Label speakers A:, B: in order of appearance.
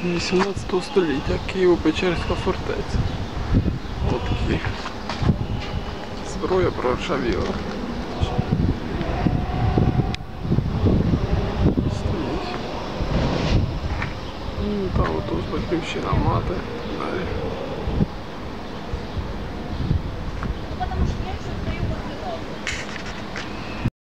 A: 18 століття, Києво-Печерська фортеця. Отакі. Зброя проржавіла. Стоїть. Та отут батьківщина мати. Далі.